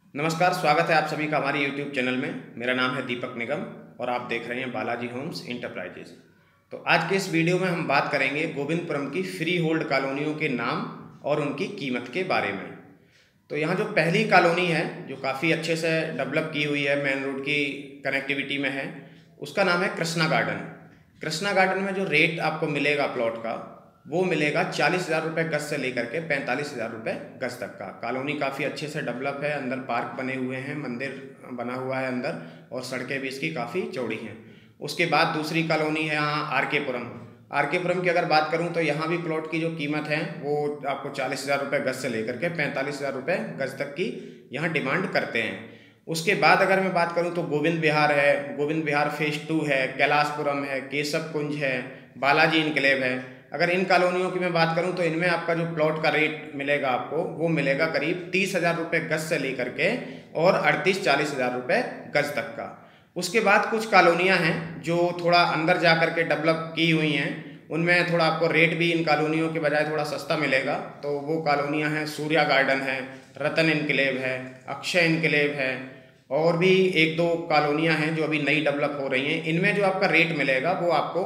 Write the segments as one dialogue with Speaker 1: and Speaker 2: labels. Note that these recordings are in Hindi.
Speaker 1: नमस्कार, स्वागत है आप सभी का हमारे YouTube चैनल में। मेरा नाम है दीपक निगम और आप देख रहे हैं बालाजी होम्स इंटरप्राइजेज। तो आज के इस वीडियो में हम बात करेंगे गोविंदपुरम की फ्री होल्ड कॉलोनियों के नाम और उनकी कीमत के बारे में। तो यहाँ जो पहली कॉलोनी है जो काफ़ी अच्छे से डेवलप की हुई है, मेन रोड की कनेक्टिविटी में है, उसका नाम है कृष्णा गार्डन। कृष्णा गार्डन में जो रेट आपको मिलेगा प्लॉट का वो मिलेगा 40,000 रुपये गज से लेकर के 45,000 रुपये गज तक का। कॉलोनी काफ़ी अच्छे से डेवलप है, अंदर पार्क बने हुए हैं, मंदिर बना हुआ है अंदर, और सड़कें भी इसकी काफ़ी चौड़ी हैं। उसके बाद दूसरी कॉलोनी है यहाँ आर के पुरम की अगर बात करूँ तो यहाँ भी प्लॉट की जो कीमत है वो आपको 40,000 रुपये गज से लेकर के 45,000 रुपये गज तक की यहाँ डिमांड करते हैं। उसके बाद अगर मैं बात करूँ तो गोविंद विहार है, गोविंद विहार फेज 2 है, कैलाशपुरम है, केशव कुंज है, बालाजी इनक्लेव है। अगर इन कॉलोनियों की मैं बात करूं तो इनमें आपका जो प्लॉट का रेट मिलेगा आपको वो मिलेगा करीब 30,000 रुपये गज से लेकर के और 38-40,000 रुपये गज तक का। उसके बाद कुछ कॉलोनियां हैं जो थोड़ा अंदर जा कर के डेवलप की हुई हैं, उनमें थोड़ा आपको रेट भी इन कॉलोनियों के बजाय थोड़ा सस्ता मिलेगा। तो वो कॉलोनियाँ हैं सूर्या गार्डन है, रतन इनक्लेव है, अक्षय इनक्लेव है, और भी एक दो कॉलोनियाँ हैं जो अभी नई डेवलप हो रही हैं। इनमें जो आपका रेट मिलेगा वो आपको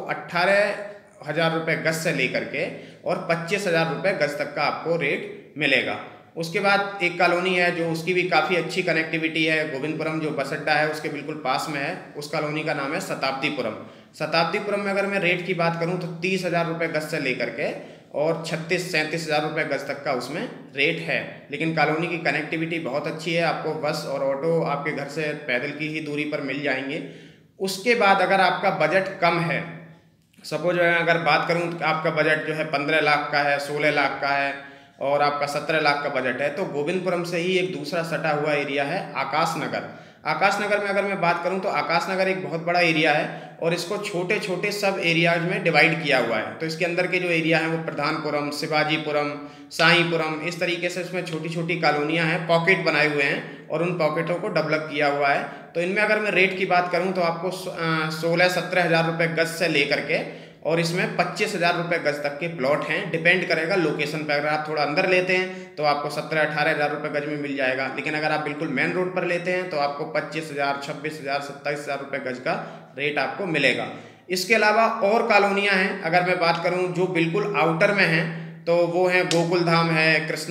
Speaker 1: 18,000 रुपये गज से लेकर के और 25,000 रुपये गज तक का आपको रेट मिलेगा। उसके बाद एक कॉलोनी है जो उसकी भी काफ़ी अच्छी कनेक्टिविटी है, गोविंदपुरम जो बस अड्डा है उसके बिल्कुल पास में है। उस कॉलोनी का नाम है शताब्दीपुरम। शताब्दीपुरम में अगर मैं रेट की बात करूं तो 30,000 रुपये गज से लेकर के और 36-37,000 रुपये गज तक का उसमें रेट है। लेकिन कॉलोनी की कनेक्टिविटी बहुत अच्छी है, आपको बस और ऑटो आपके घर से पैदल की ही दूरी पर मिल जाएंगे। उसके बाद अगर आपका बजट कम है, सपोज अगर बात करूं तो आपका बजट जो है 15 लाख का है, 16 लाख का है और आपका 17 लाख का बजट है, तो गोविंदपुरम से ही एक दूसरा सटा हुआ एरिया है आकाश नगर। आकाश नगर में अगर मैं बात करूं तो आकाश नगर एक बहुत बड़ा एरिया है और इसको छोटे छोटे सब एरियाज में डिवाइड किया हुआ है। तो इसके अंदर के जो एरिया हैं वो प्रधानपुरम, शिवाजीपुरम, साईपुरम, इस तरीके से इसमें छोटी छोटी कॉलोनियाँ हैं, पॉकेट बनाए हुए हैं और उन पॉकेटों को डेवलप किया हुआ है। तो इनमें अगर मैं रेट की बात करूं तो आपको 16-17 हज़ार रुपये गज से लेकर के और इसमें 25,000 रुपये गज तक के प्लॉट हैं। डिपेंड करेगा लोकेशन पर। अगर आप थोड़ा अंदर लेते हैं तो आपको 17-18 हज़ार रुपये गज में मिल जाएगा, लेकिन अगर आप बिल्कुल मेन रोड पर लेते हैं तो आपको 25,000, 26,000, 27,000 रुपये गज का रेट आपको मिलेगा। इसके अलावा और कॉलोनियाँ हैं, अगर मैं बात करूँ जो बिल्कुल आउटर में हैं तो वो हैं गोकुल धाम है,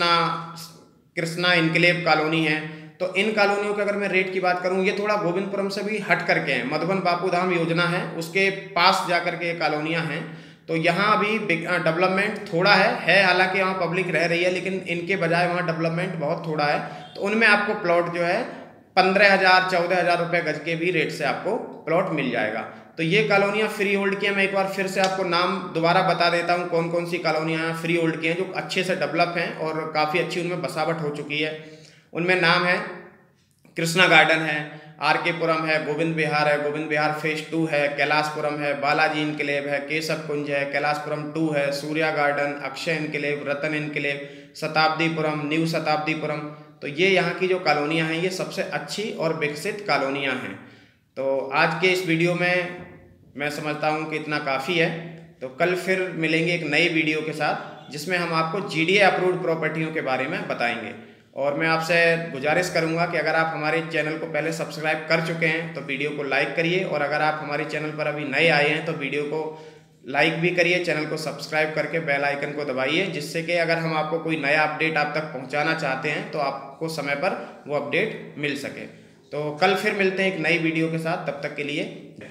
Speaker 1: कृष्णा इनक्लेव कॉलोनी है। तो इन कॉलोनियों के अगर मैं रेट की बात करूं, ये थोड़ा गोविंदपुरम से भी हट करके हैं, मधुबन बापू धाम योजना है उसके पास जा करके ये कॉलोनियाँ हैं। तो यहाँ अभी डेवलपमेंट थोड़ा है, हालांकि यहाँ पब्लिक रह रही है, लेकिन इनके बजाय वहाँ डेवलपमेंट बहुत थोड़ा है। तो उनमें आपको प्लॉट जो है 15,000, 14,000 रुपये गज के भी रेट से आपको प्लॉट मिल जाएगा। तो ये कॉलोनियाँ फ्री होल्ड की हैं। मैं एक बार फिर से आपको नाम दोबारा बता देता हूँ कौन कौन सी कॉलोनियाँ फ्री होल्ड की हैं जो अच्छे से डेवलप हैं और काफ़ी अच्छी उनमें बसावट हो चुकी है। उनमें नाम है कृष्णा गार्डन है, आर के पुरम है, गोविंद विहार है, गोविंद विहार फेज 2 है, कैलाशपुरम है, बालाजी इनक्लेव है, केशव कुंज है, कैलाशपुरम 2 है, Surya garden, Akshay enclave, Ratan enclave, Shatabdipuram, new Shatabdipuram. तो ये यहाँ की जो कॉलोनियाँ हैं ये सबसे अच्छी और विकसित कॉलोनियाँ हैं। तो आज के इस वीडियो में मैं समझता हूँ कि इतना काफ़ी है। तो कल फिर मिलेंगे एक नई वीडियो के साथ जिसमें हम आपको GDA अप्रूव्ड प्रॉपर्टियों के बारे में बताएंगे। और मैं आपसे गुजारिश करूंगा कि अगर आप हमारे चैनल को पहले सब्सक्राइब कर चुके हैं तो वीडियो को लाइक करिए, और अगर आप हमारे चैनल पर अभी नए आए हैं तो वीडियो को लाइक भी करिए, चैनल को सब्सक्राइब करके बेल आइकन को दबाइए, जिससे कि अगर हम आपको कोई नया अपडेट आप तक पहुंचाना चाहते हैं तो आपको समय पर वो अपडेट मिल सके। तो कल फिर मिलते हैं एक नई वीडियो के साथ, तब तक के लिए।